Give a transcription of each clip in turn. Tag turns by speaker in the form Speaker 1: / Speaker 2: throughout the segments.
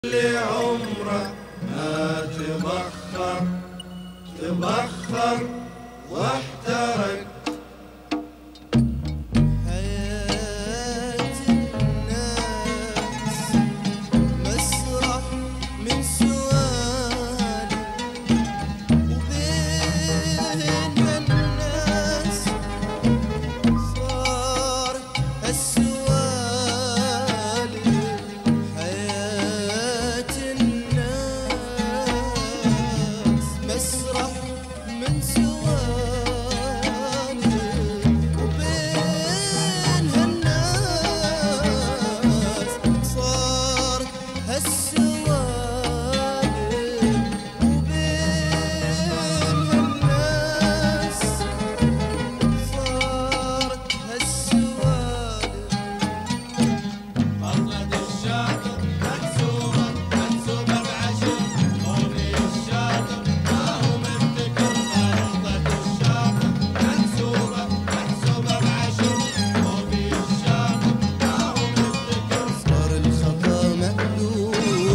Speaker 1: لعمرك ما تبخر واحترق.
Speaker 2: حياة الناس مسرح من سؤال، وبين الناس صار السؤال. حياة الناس مسرح من سؤال، وبين الناس صار هالسؤال، وبين الناس صار هالسؤال.
Speaker 1: بطلة الشاطر منسوبة بعشر، خوفي الشاطر ما هو مبتكر. بطلة الشاطر منسوبة بعشر، خوفي الشاطر ما هو مبتكر.
Speaker 2: صار الخطا مألوف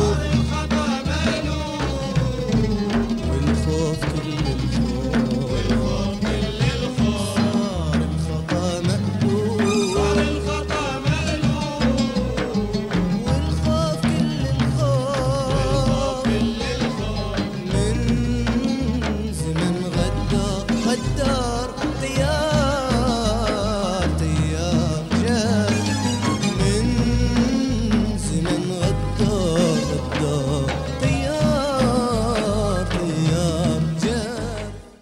Speaker 2: والخوف كل الخوف. صار الخطا مألوف والخوف كل الخوف. من زمن غدار طيار جار. من زمن غدار طيار جار.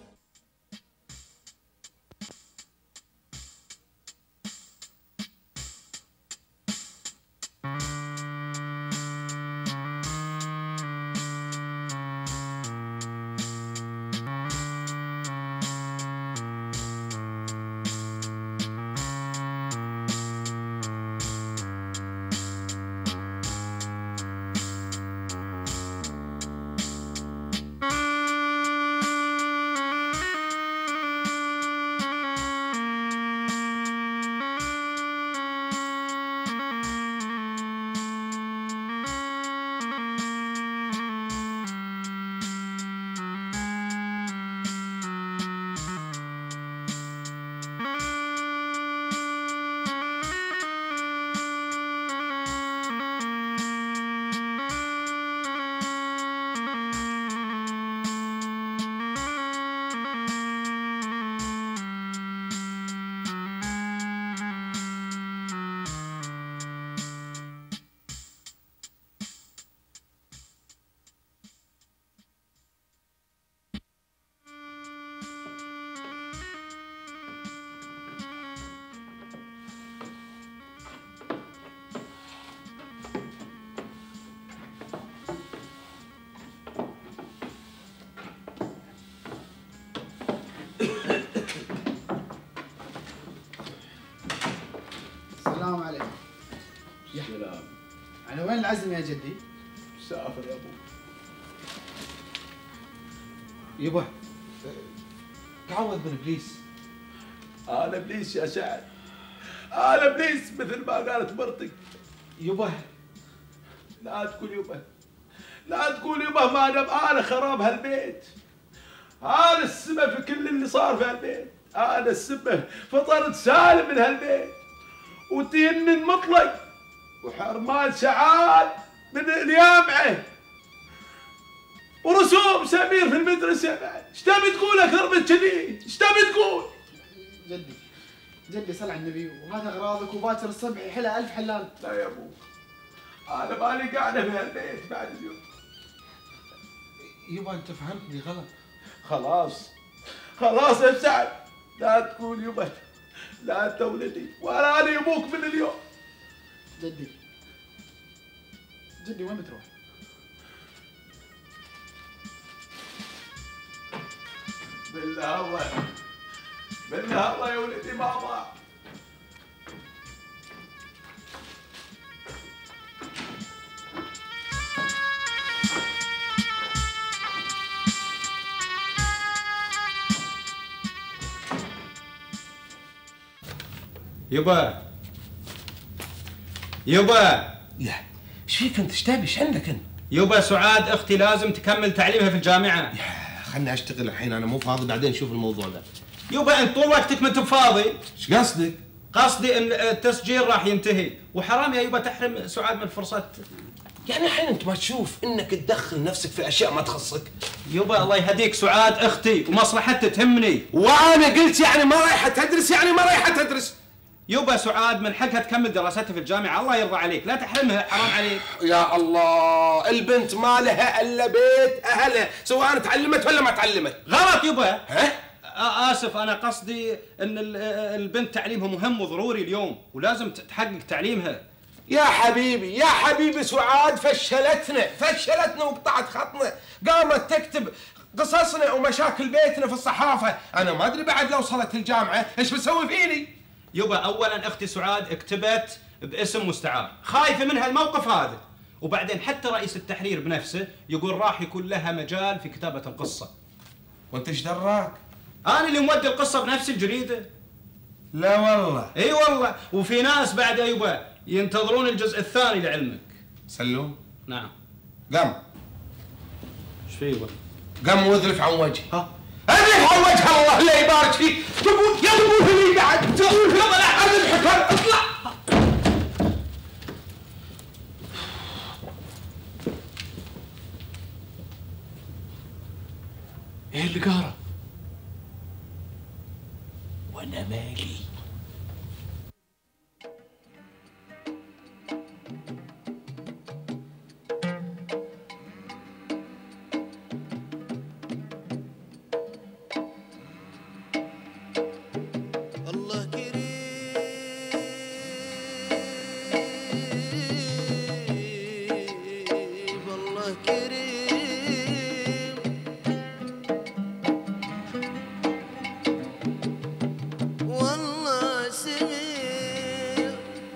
Speaker 3: السلام عليكم.
Speaker 4: سلام.
Speaker 3: على وين العزم يا جدي؟
Speaker 4: سافر يا ابو.
Speaker 3: يبا تعوض من ابليس.
Speaker 4: انا ابليس يا سعد، انا ابليس مثل ما قالت مرتك.
Speaker 3: يبا
Speaker 4: لا تقول يبا، لا تقول يبا، ما دام انا خراب هالبيت. انا السبب في كل اللي صار في هالبيت، انا السبب. فطرت سالم من هالبيت وتينن مطلق وحرمان سعاد من الجامعه ورسوم سمير في المدرسه بعد. ايش تبي تقول اكثر من كذي؟ ايش تبي تقول؟
Speaker 3: جدي صل على النبي، وهذا اغراضك وباكر الصبح يحلها الف حلال.
Speaker 4: لا يا ابو، انا مالي قاعده في هالبيت بعد اليوم.
Speaker 3: يبا انت فهمتني غلط.
Speaker 4: خلاص يا سعد، لا تقول يبا، لا انت ولدي ولا انا ابوك من اليوم.
Speaker 3: جدي وين بتروح؟
Speaker 4: بالله الله يا ولدي ما ضاع.
Speaker 5: يبا
Speaker 2: يا ايش فيك انت؟ ايش تبي؟ ايش عندك انت؟
Speaker 5: يبا سعاد اختي لازم تكمل تعليمها في الجامعه.
Speaker 6: خلني اشتغل الحين، انا مو فاضي، بعدين نشوف الموضوع ذا.
Speaker 5: يبا انت طول وقتك ما انت فاضي.
Speaker 6: ايش قصدك؟
Speaker 5: قصدي ان التسجيل راح ينتهي، وحرام يا يبا تحرم سعاد من فرصه.
Speaker 6: يعني الحين انت ما تشوف انك تدخل نفسك في اشياء ما تخصك؟
Speaker 5: يبا الله يهديك، سعاد اختي ومصلحتها تهمني.
Speaker 6: وانا قلت يعني ما رايحه تدرس، يعني ما رايحه تدرس.
Speaker 5: يبا سعاد من حقها تكمل دراستها في الجامعه، الله يرضى عليك لا تحرمها، حرام عليك.
Speaker 6: يا الله، البنت ما لها الا بيت اهلها، سواء تعلمت ولا ما تعلمت.
Speaker 5: غلط يبا.
Speaker 6: ها؟
Speaker 5: اسف، انا قصدي ان البنت تعليمها مهم وضروري اليوم، ولازم تحقق تعليمها.
Speaker 6: يا حبيبي يا حبيبي، سعاد فشلتنا وقطعت خطنا، قامت تكتب قصصنا ومشاكل بيتنا في الصحافه، انا ما ادري بعد لو وصلت الجامعه ايش بتسوي فيني.
Speaker 5: يبا اولا اختي سعاد اكتبت باسم مستعار، خايفه من هالموقف هذا، وبعدين حتى رئيس التحرير بنفسه يقول راح يكون لها مجال في كتابه القصه.
Speaker 6: وانت ايش دراك؟
Speaker 5: انا اللي مودي القصه بنفس الجريده.
Speaker 6: لا والله.
Speaker 5: اي والله، وفي ناس بعد يبا ينتظرون الجزء الثاني لعلمك.
Speaker 6: سلوم.
Speaker 5: نعم.
Speaker 6: قم.
Speaker 5: ايش في يبا؟
Speaker 6: قم واذرف عن وجهي. ها؟ اذرف عن وجه الله لا يبارك فيك. تبون هني بعد تقول يلا لا اذبحك، اطلع.
Speaker 4: ايه اللي قاره؟ وانا مالي.
Speaker 2: الله كريم الله كريم والله سميع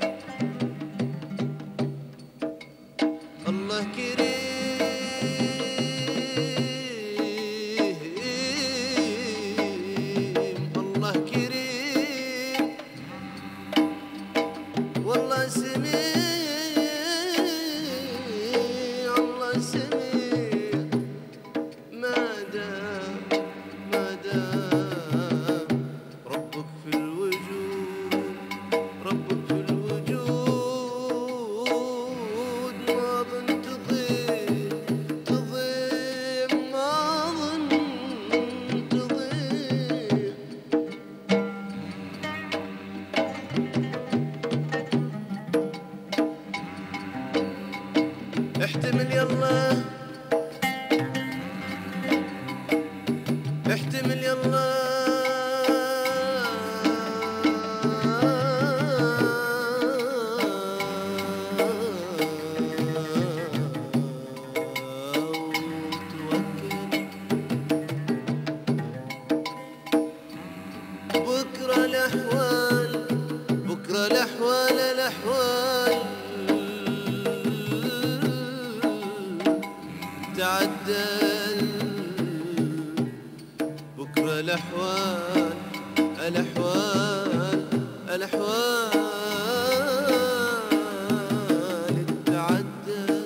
Speaker 2: الله كريم الله كريم والله سميع الله سميع ما دام ربك في الوجود، ربك في الوجود ما ظن تضيع ما ظن تضيع. احتمل يلا احتمل يلا وتوكل بكرة الأحوال بكرة الأحوال تعدل، بكرة الأحوال تعدل.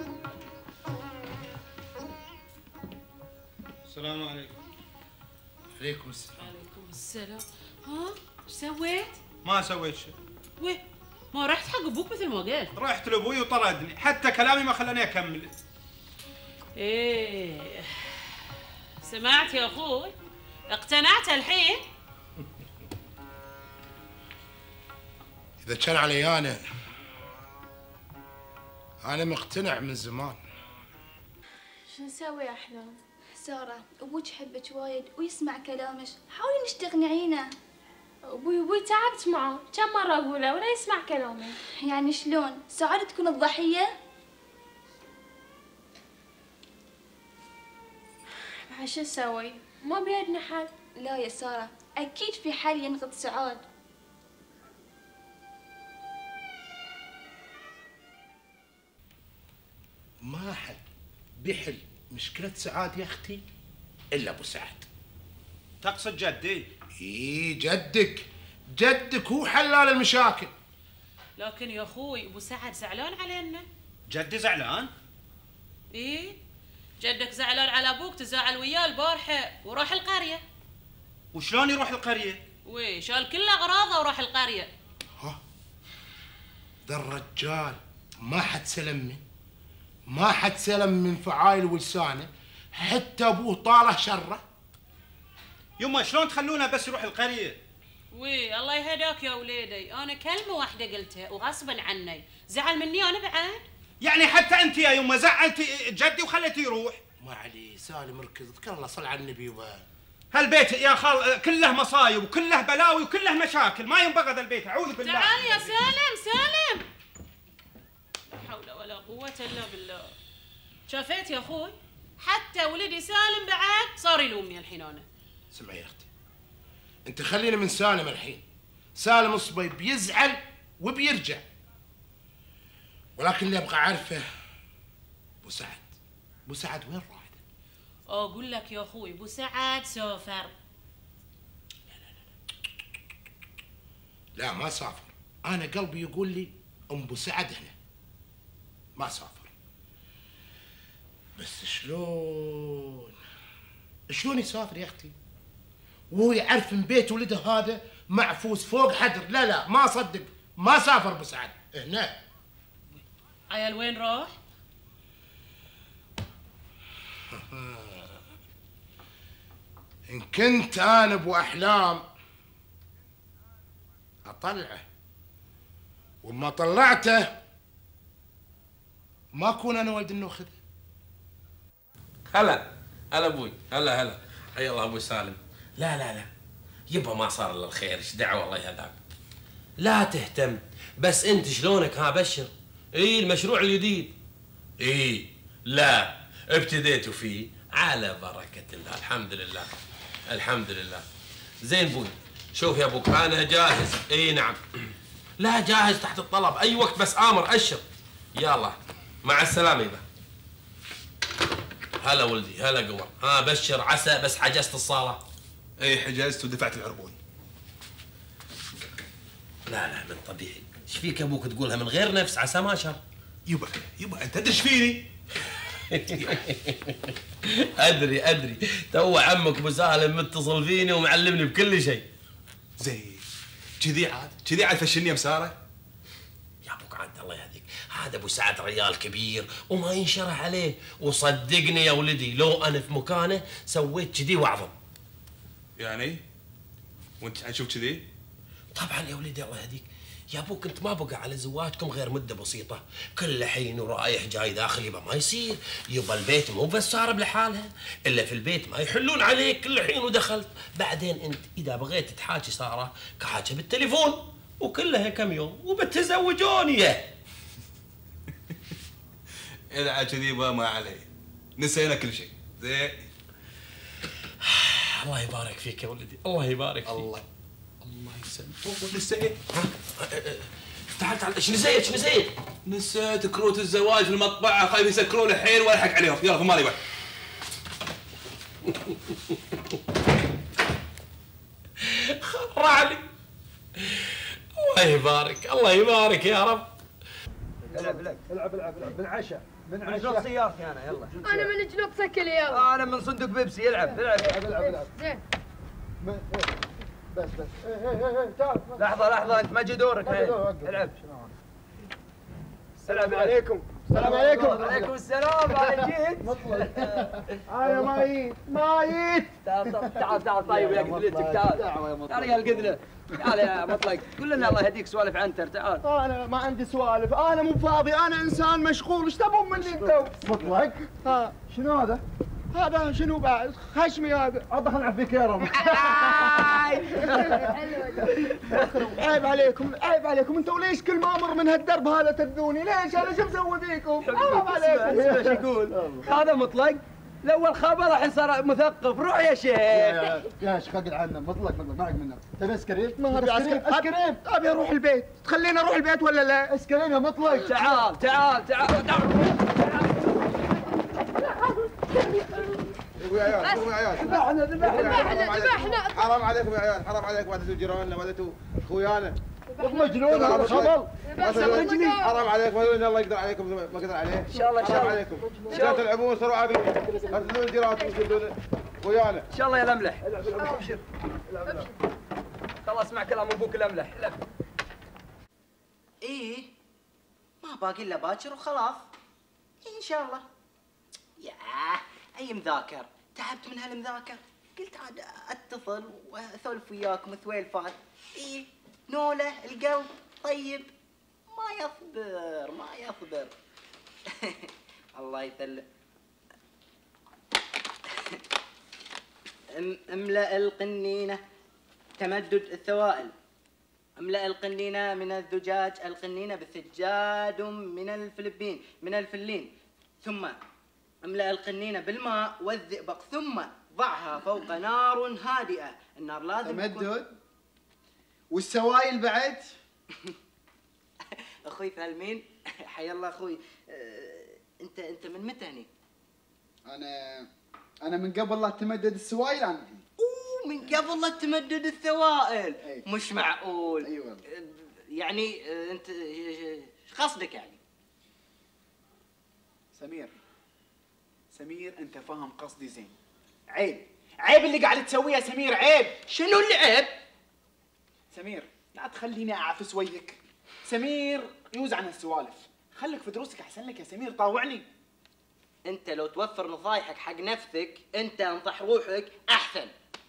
Speaker 5: السلام عليكم.
Speaker 2: عليكم السلام.
Speaker 7: عليكم السلام. ها ايش سويت؟
Speaker 5: ما سويت شيء.
Speaker 7: وين؟ ما رحت حق ابوك مثل ما قلت.
Speaker 5: رحت لابوي وطردني، حتى كلامي ما خلاني اكمل.
Speaker 7: ايه سمعت يا اخوي؟ اقتنعت الحين؟
Speaker 8: إذا كان علي أنا مقتنع من زمان.
Speaker 9: شو نسوي يا أحلام؟ سارة أبوك يحبك وايد ويسمع كلامك، حاولي إنك تقنعينه.
Speaker 10: أبوي تعبت معه، كم مرة أقوله ولا يسمع كلامي.
Speaker 9: يعني شلون؟ سعادة تكون الضحية؟
Speaker 10: بعد شو نسوي؟ ما بيدنا حل.
Speaker 9: لا يا سارة، أكيد في حل ينقذ سعاد.
Speaker 8: ما حد بيحل مشكلة سعاد يا أختي إلا أبو سعد.
Speaker 5: تقصد جدي؟
Speaker 8: إي جدك هو حلال المشاكل.
Speaker 7: لكن يا اخوي ابو سعد زعلان علينا.
Speaker 5: جدي زعلان؟
Speaker 7: ايه جدك زعلان على ابوك، تزاعل وياه البارحه وراح القريه.
Speaker 5: وشلون يروح القريه؟
Speaker 7: شال كل اغراضه وراح القريه.
Speaker 8: ها ذا الرجال ما حد سلم من فعايل ولسانه، حتى ابوه طاله شره.
Speaker 5: يما شلون تخلونه بس يروح القريه؟
Speaker 7: الله يهداك يا وليدي، انا كلمه واحده قلتها وغصبا عني، زعل مني انا بعد؟
Speaker 5: يعني حتى انت يا يما زعلتي جدي وخليتيه يروح؟
Speaker 8: ما عليه سالم اركز، اذكر الله صل على النبي.
Speaker 5: هالبيت يا خال كله مصايب وكله بلاوي وكله مشاكل، ما ينبغى ذا البيت، اعوذ بالله.
Speaker 7: تعال يا سالم. لا حول ولا قوه الا بالله. شافيت يا اخوي؟ حتى ولدي سالم بعد صار يلومني الحين انا.
Speaker 8: اسمعي يا اختي، انت خلينا من سالم الحين. سالم اصبي بيزعل وبيرجع، ولكن اللي ابغى اعرفه ابو سعد وين راح؟
Speaker 7: اقول لك يا اخوي ابو سعد سافر.
Speaker 8: لا ما سافر، انا قلبي يقول لي ام ابو سعد هنا ما سافر. بس شلون يسافر يا اختي وهو يعرف من بيت ولده هذا معفوس فوق حدر؟ لا ما صدق، ما سافر ابو سعد هنا.
Speaker 7: عيال وين راح؟
Speaker 8: إن كنت أنا أبو أحلام أطلعه، وما طلعته ما أكون أنا ولد النوخذ.
Speaker 6: هلا أبوي، هلا حيا الله أبو سالم. لا يبا ما صار إلا الخير، إيش دعوة الله يهداك. لا تهتم، بس أنت شلونك ها بشر؟ المشروع الجديد. لا ابتديتوا فيه على بركة الله، الحمد لله. زين بوي، شوف يا ابوك انا جاهز. نعم، لا جاهز تحت الطلب اي وقت، بس امر اشر. يلا مع السلامه يبا. هلا ولدي، هلا قمر. بشر عسى بس حجزت الصاله.
Speaker 11: حجزت ودفعت العربون.
Speaker 6: لا من طبيعي. ايش فيك يا ابوك تقولها من غير نفس؟ عسى ما شر.
Speaker 11: يبا انت تدري ايش فيني؟
Speaker 6: ادري تو عمك ابو سالم متصل فيني ومعلمني بكل شيء.
Speaker 11: زين كذي عاد فشلني يا مساره.
Speaker 6: يا ابوك عاد الله يهديك، هذا ابو سعد ريال كبير وما ينشرح عليه، وصدقني يا ولدي لو انا في مكانه سويت كذي واعظم.
Speaker 11: يعني وانت حتشوف كذي؟
Speaker 6: طبعا يا ولدي الله يهديك، يا ابوك انت ما بقى على زواجكم غير مده بسيطه، كل حين ورايح جاي داخل يبا ما يصير، يبا البيت مو بس صار لحالها، الا في البيت ما يحلون عليك كل حين ودخلت، بعدين انت اذا بغيت تحاكي ساره كحاكي بالتليفون وكلها كم يوم وبتزوجوني.
Speaker 11: اذا عاد كذي ما علي، نسينا كل شيء. زين
Speaker 6: الله يبارك فيك يا ولدي، الله يبارك فيك.
Speaker 11: الله يسلمك. نسيت؟
Speaker 6: تعال ايش نسيت؟
Speaker 11: نسيت كروت الزواج في المطبعة، خايف يسكرون الحين والحق عليهم. يلا في مالي بقى.
Speaker 6: خرعني. الله يبارك يا رب.
Speaker 3: العب بالعشاء
Speaker 12: من جلوب سيارتي انا. يلا
Speaker 10: انا من جلوب سكل. يلا
Speaker 12: انا من صندوق بيبسي. العب
Speaker 3: العب
Speaker 10: زين.
Speaker 3: بس تعال.
Speaker 12: لحظة انت ما جي دورك. العب. السلام عليكم.
Speaker 3: السلام عليكم.
Speaker 12: وعليكم السلام. انا جيت.
Speaker 3: انا مايت.
Speaker 12: تعال طيب يا قدلتك. تعال يا القدلة. تعال يا مطلق. قول لنا الله يهديك سوالف عنتر. تعال.
Speaker 3: انا ما عندي سوالف، انا مو فاضي، انا انسان مشغول. ايش تبون مني انتم؟ مطلق. شنو هذا؟ هذا شنو بعد؟ خشمي هذا. عاد خلنا فيك يا رب. عيب عليكم انتم، ليش كل ما امر من هالدرب هذا تذوني؟ ليش؟ انا شو مسوي فيكم؟ حرام عليكم.
Speaker 12: اسمع ايش يقول. هذا مطلق الاول خبر الحين صار مثقف. روح يا شيخ.
Speaker 3: يا شيخ اقعد عنا. مطلق معك منه. تبي اسكريم؟ ما ابي اسكريم. ابي اروح البيت. تخليني اروح البيت ولا لا؟ اسكريم يا مطلق.
Speaker 12: تعال.
Speaker 13: يا عيال
Speaker 10: ذبحنا
Speaker 13: حرام عليكم يا عيال، حرام عليكم. ولا جيراننا ولا خويانا.
Speaker 3: مجنون هذا خبل.
Speaker 13: حرام عليكم. الله يقدر عليكم ما قدر عليه.
Speaker 12: ان شاء الله
Speaker 13: حرام عليكم. لا تلعبون صاروا عابين. لا تدلون جيرانكم تدلون خويانا.
Speaker 12: ان شاء الله يا الاملح. ابشر. خلاص اسمع كلام ابوك الاملح.
Speaker 14: ايه ما باقي الا باكر وخلاص. ان شاء الله. ياه اي مذاكر، تعبت من هالمذاكر. قلت عاد اتصل واسولف وياكم ثويلفات. ايه نوله القلب طيب ما يصبر. الله يثلث. املأ القنينة تمدد الثوائل. املأ القنينة من الزجاج. القنينة بسجاد من الفلين. ثم املأ القنينة بالماء والزئبق. ثم ضعها فوق نار هادئة. النار لازم
Speaker 3: تمدد. والسوائل بعد.
Speaker 14: اخوي فهمين. حي الله اخوي. انت من متى هني؟
Speaker 3: انا من قبل لا تمدد السوائل. انا
Speaker 14: من قبل لا تمدد الثوائل.
Speaker 3: أي.
Speaker 14: مش معقول.
Speaker 3: ايوه
Speaker 14: يعني انت ايش قصدك يعني؟
Speaker 15: سمير انت فاهم قصدي زين. عيب اللي قاعد تسويه يا سمير. عيب.
Speaker 14: شنو اللي عيب؟
Speaker 15: سمير لا تخليني اعافس وجهك. سمير يوز عن السوالف. خليك في دروسك احسن لك يا سمير. طاوعني.
Speaker 14: انت لو توفر نصايحك حق نفسك انت انصح روحك احسن.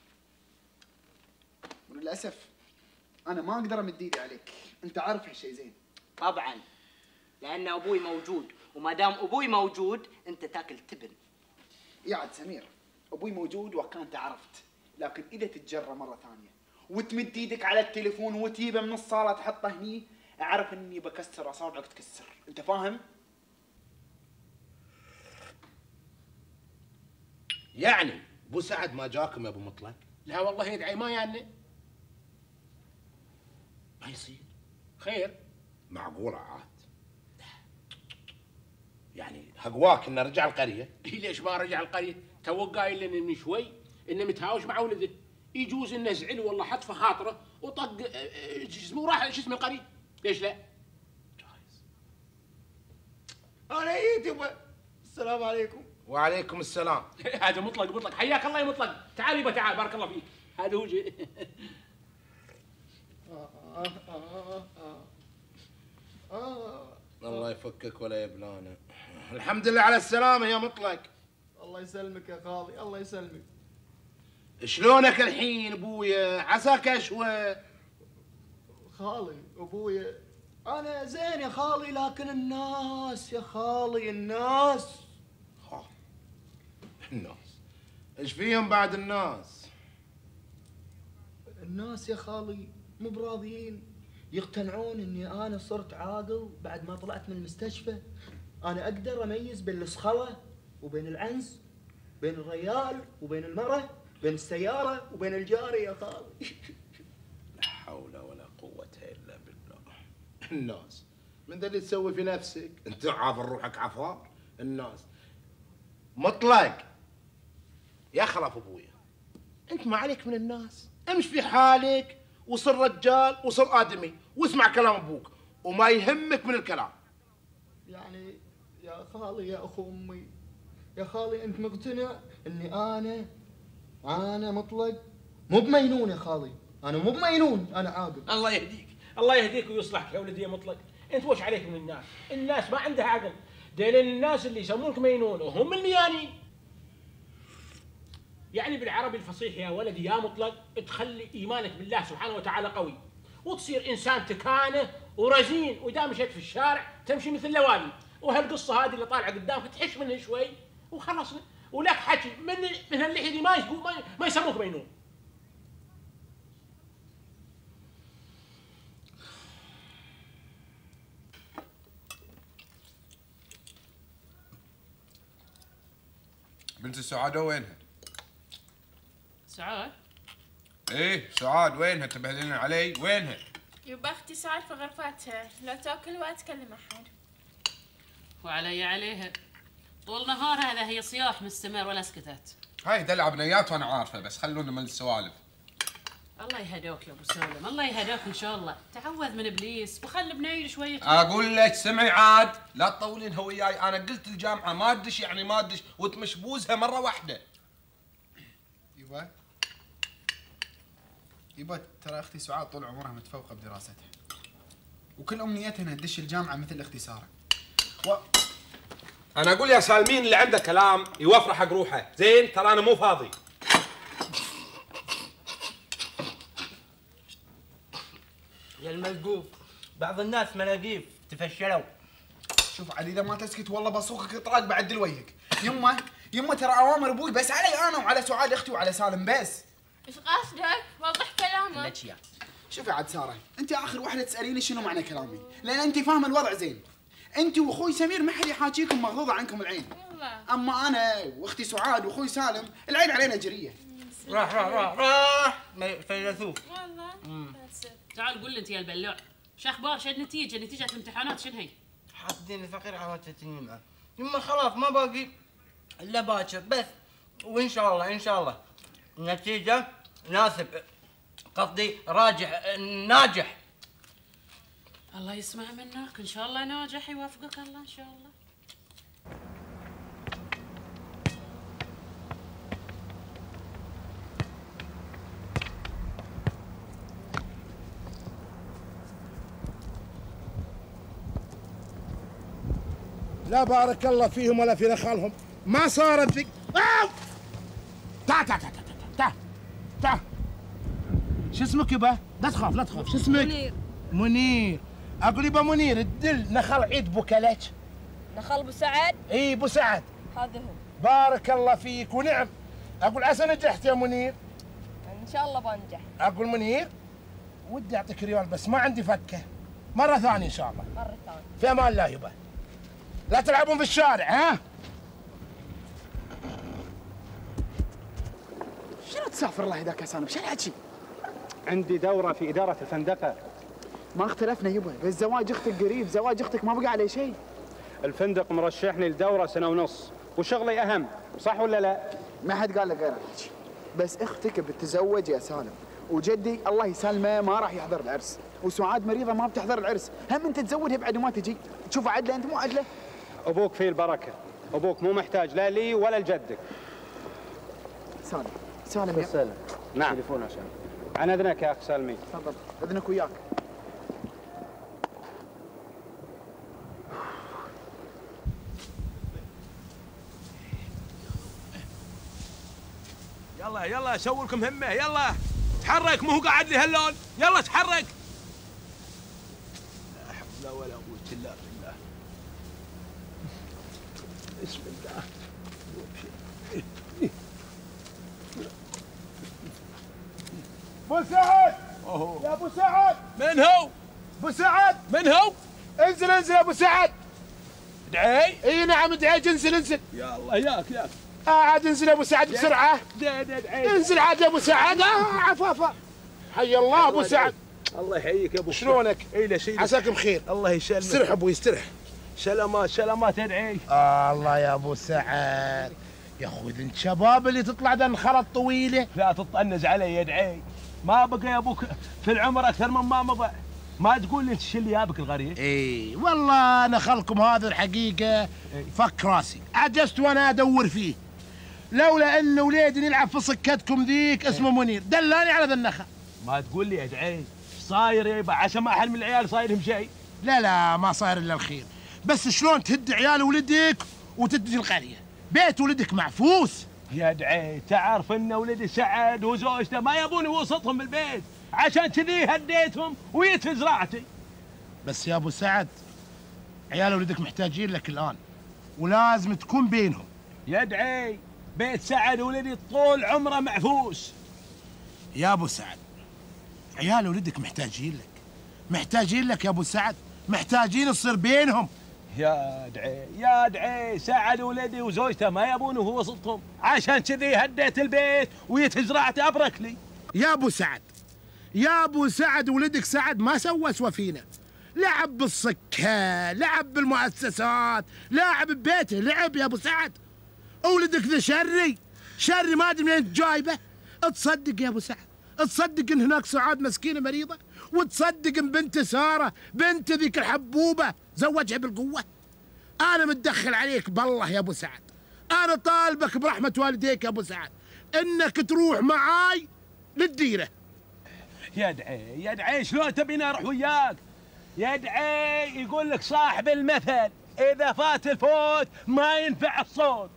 Speaker 3: وللاسف انا ما اقدر امد ايدي عليك. انت عارف هالشيء زين.
Speaker 14: طبعا لان ابوي موجود، وما دام ابوي موجود انت تاكل تبن.
Speaker 15: يا عاد سمير ابوي موجود وكان عرفت، لكن اذا تتجرى مره ثانيه وتمد ايدك على التليفون وتجيبه من الصاله تحطه هني اعرف اني بكسر اصابعك تكسر. انت فاهم؟
Speaker 8: يعني ابو سعد ما جاكم يا ابو مطلق؟
Speaker 6: لا والله يدعي ما يعني.
Speaker 8: ما يصير.
Speaker 6: خير.
Speaker 8: معقولة عاد؟ يعني هقواك انه رجع القرية؟
Speaker 6: ليش ما رجع القرية؟ تو قايل لنا من شوي انه متهاوش مع ولده. يجوز انه زعل والله حط في خاطره وطق جسمه وراح شو اسمه القرية. ليش لا؟
Speaker 8: جايز.
Speaker 15: انا جيت يبا. السلام عليكم.
Speaker 8: وعليكم السلام.
Speaker 6: هذا مطلق. حياك الله يا مطلق. تعال يبا تعال. بارك الله فيك. هذا هو
Speaker 8: الله يفكك ولا يبلانا. الحمد لله على السلامة يا مطلق.
Speaker 3: الله يسلمك يا خالي. الله يسلمك.
Speaker 8: شلونك الحين ابويا؟ عساك اشوى.
Speaker 3: خالي ابويا انا زين يا خالي، لكن الناس يا خالي الناس.
Speaker 8: الناس ايش فيهم بعد الناس؟
Speaker 3: الناس يا خالي مو براضيين يقتنعون اني انا صرت عاقل بعد ما طلعت من المستشفى. انا اقدر اميز بين الصخله وبين العنز، بين الريال وبين المراه، بين السياره وبين الجاري يا خالي.
Speaker 8: لا حول ولا قوة الا بالله. الناس من ذا اللي تسوي في نفسك؟ انت عافر روحك عفار. الناس مطلق يا خلف ابويا. انت ما عليك من الناس. امش في حالك وصر رجال وصر ادمي واسمع كلام ابوك وما يهمك من الكلام.
Speaker 3: يعني يا خالي يا اخو امي، يا خالي انت مقتنع اني انا مطلق مو بمينون يا خالي، انا مو بمينون، انا عاقل.
Speaker 16: الله يهديك، الله يهديك ويصلحك يا ولدي يا مطلق. انت وش عليك من الناس؟ الناس ما عندها عقل، دليل الناس اللي يسمونك مينون وهم الميانين. يعني بالعربي الفصيح يا ولدي يا مطلق تخلي ايمانك بالله سبحانه وتعالى قوي، وتصير انسان تكانه ورزين، واذا مشيت في الشارع تمشي مثل لوالي. وهالقصه هذه اللي طالعه قدامك تحش منها شوي وخلصنا، ولك حكي من اللحيه دي ما يسموك مينون.
Speaker 6: بنت سعادة وينها؟
Speaker 7: سعاد؟
Speaker 6: ايه سعاد وينها؟ تبهدلين علي، وينها؟
Speaker 10: يبا اختي سعاد في غرفتها، لا تاكل ولا تكلم احد.
Speaker 7: وعلي عليها طول نهار هذا هي صياح مستمر ولا سكتت.
Speaker 6: هاي دلع بنيات وانا عارفه، بس خلونا من السوالف.
Speaker 7: الله يهدوك يا ابو سالم، الله يهدوك ان شاء الله، تعوذ من ابليس وخلي بنيل شويه.
Speaker 6: اقول لك سمعي عاد، لا تطولينها وياي، انا قلت الجامعه ما ادش يعني ما ادش وتمشبوزها مره واحده.
Speaker 15: يبا ترى اختي سعاد طول عمرها متفوقه بدراستها، وكل امنيتها انها تدش الجامعه مثل اختي ساره.
Speaker 6: انا اقول يا سالمين اللي عنده كلام يوفر حق روحه، زين ترى انا مو فاضي.
Speaker 14: يا الملقوف بعض الناس مناقيف تفشلوا.
Speaker 15: شوف عاد اذا ما تسكت والله بصوخك اطراق بعد دلويك. يمه ترى اوامر ابوي بس علي انا وعلى سعاد اختي وعلى سالم بس.
Speaker 10: ايش قصدك؟ وضح كلامك.
Speaker 15: شوفي عاد ساره، انت اخر واحده تساليني شنو معنى كلامي، لان انت فاهمه الوضع زين. انت واخوي سمير ما حد يحاكيكم مغضوضه عنكم العين. اما انا واختي سعاد واخوي سالم العين علينا جريه.
Speaker 14: راح فيلسوف.
Speaker 10: والله.
Speaker 7: تعال قول لي انت يا البلوع، شو اخبار؟ شو نتيجه الامتحانات شنو هي؟
Speaker 14: حاسدين فقير على تتنين معه. يما خلاص ما باقي الا باكر بس، وان شاء الله النتيجه ناسب، قصدي راجح ناجح.
Speaker 7: الله يسمع منك، ان شاء الله ناجح، يوافقك الله ان شاء الله.
Speaker 8: لا بارك الله فيهم ولا في نخالهم، ما صارت ذيك. تعال شو اسمك يبا؟ لا تخاف شو اسمك؟ منير. اقول يبا منير الدل نخل عيد بوكلك.
Speaker 10: نخل ابو سعد؟
Speaker 8: اي ابو سعد
Speaker 10: هذا هو.
Speaker 8: بارك الله فيك ونعم. اقول عسى نجحت يا منير.
Speaker 10: ان شاء الله بنجح.
Speaker 8: اقول منير ودي اعطيك ريال بس ما عندي فكه، مره ثانيه ان شاء الله.
Speaker 10: مره ثانيه.
Speaker 8: في امان الله يبا، لا تلعبون في الشارع ها.
Speaker 15: شنو تسافر الله يهداك يا سالم؟ شو الحكي؟
Speaker 5: عندي دورة في إدارة الفندقة.
Speaker 15: ما اختلفنا يبا، بس زواج اختك قريب، زواج اختك ما بقى عليه شيء.
Speaker 5: الفندق مرشحني لدورة سنة ونص وشغلي أهم، صح ولا لا؟
Speaker 15: ما حد قال لك غير الحكي، بس اختك بتتزوج يا سالم، وجدي الله يسلمه ما راح يحضر العرس، وسعاد مريضة ما بتحضر العرس، هم انت تزودها بعد وما تجي، تشوف عدله انت مو عدله.
Speaker 5: أبوك فيه البركة، أبوك مو محتاج لا لي ولا لجدك.
Speaker 15: سالم يا
Speaker 5: سالم. نعم. تليفون عشان. عن اذنك يا اخ سالمي.
Speaker 15: تفضل، اذنك وياك.
Speaker 4: يلا سووا لكم همه، يلا تحرك، مو هو قاعد لي هاللون، يلا تحرك. لا حول ولا قوة الا بالله. بسم الله.
Speaker 8: ابو سعد يا ابو سعد.
Speaker 4: من هو؟
Speaker 8: ابو سعد.
Speaker 4: من هو؟
Speaker 8: انزل يا ابو سعد.
Speaker 4: دعي؟
Speaker 8: اي نعم دعيج، انزل.
Speaker 4: يا الله ياك
Speaker 8: عاد انزل يا ابو سعد بسرعه. انزل عاد يا ابو سعد. عفا حي الله ابو سعد.
Speaker 4: الله يحييك يا ابو.
Speaker 8: شلونك؟
Speaker 4: اي لا شيء.
Speaker 8: عساك بخير.
Speaker 4: الله يسلمك.
Speaker 8: استرح ابوي استرح.
Speaker 4: سلامات ادعي.
Speaker 8: الله يا ابو سعد يا اخوي انت شباب اللي تطلع ذا الخلط طويله.
Speaker 4: لا تطنز علي ادعي، ما بقى يا ابوك في العمر اكثر مما مضى، ما تقول لي انت شو اللي جابك الغريب؟
Speaker 8: اي والله انا خلكم هذا الحقيقه فك راسي، عجزت وانا ادور فيه. لولا ان وليدي يلعب في سكتكم ذيك اسمه منير دلاني على ذا النخل.
Speaker 4: ما تقول لي يا دعيس صاير يبا عشان ما حد من العيال صايرهم شيء؟
Speaker 8: لا ما صاير الا الخير، بس شلون تهد عيال ولدك وتدي القريه؟ بيت ولدك معفوس.
Speaker 4: يا دعيس تعرف ان ولدي سعد وزوجته ما يبون وسطهم بالبيت، عشان كذي هديتهم ويت في زراعتي.
Speaker 8: بس يا ابو سعد عيال ولدك محتاجين لك الان ولازم تكون بينهم.
Speaker 4: يا دعي بيت سعد ولدي طول عمره معفوس.
Speaker 8: يا ابو سعد عيال ولدك محتاجين لك يا ابو سعد، محتاجين تصير بينهم.
Speaker 4: يا دعي سعد ولدي وزوجته ما يبون وهو وسطهم، عشان كذي هديت البيت ويت زراعتي ابرك لي.
Speaker 8: يا ابو سعد ولدك سعد ما سوى فينا، لعب بالسكه، لعب بالمؤسسات، لعب ببيته، لعب يا ابو سعد. ولدك ذا شري ما ادري منين جايبه. تصدق يا ابو سعد، تصدق ان هناك سعاد مسكينه مريضه، وتصدق ان بنت ساره بنت ذيك الحبوبه زوجها بالقوه. انا متدخل عليك بالله يا ابو سعد، انا طالبك برحمه والديك يا ابو سعد انك تروح معاي للديره.
Speaker 4: يا دعي شلون تبيني اروح وياك؟ يا دعي يقول لك صاحب المثل اذا فات الفوت ما ينفع الصوت.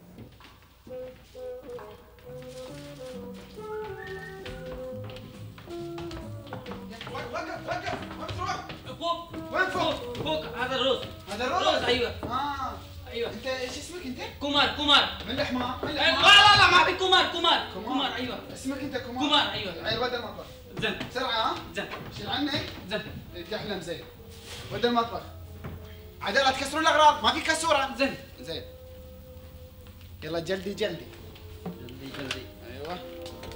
Speaker 15: وقف وين تروح؟
Speaker 14: فوق
Speaker 15: وين فوق؟
Speaker 14: فوق هذا الرز.
Speaker 15: هذا الرز؟
Speaker 14: ايوه.
Speaker 15: ايوه. انت ايش اسمك انت؟
Speaker 14: كمار.
Speaker 15: من الحمار؟
Speaker 14: لا ما في كمار ايوه.
Speaker 15: اسمك انت كمار؟
Speaker 14: ايوه.
Speaker 15: عيل ود المطبخ.
Speaker 14: زين.
Speaker 15: بسرعه ها؟
Speaker 14: زين.
Speaker 15: شيل عنك.
Speaker 14: زين.
Speaker 15: تحلم زين. ود المطبخ. عاد لا تكسرون الاغراض، ما في كسوره. زين. يلا جلدي. ايوه.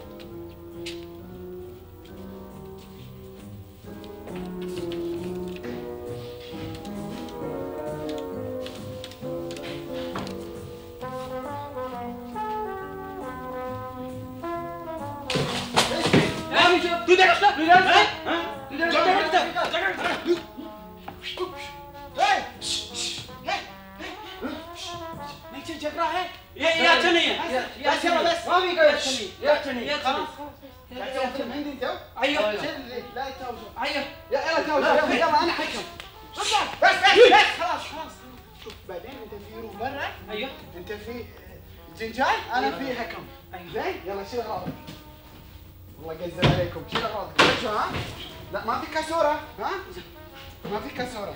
Speaker 15: يلا انا حكم. بس خلاص. شوف بعدين انت في روح برا.
Speaker 14: ايوه.
Speaker 15: انت في زنجان انا في حكم. زين يلا شيل اغراضك. والله قزل عليكم، شيل اغراضك. شو ها؟ لا ما في كسوره ها؟ ما في كسوره.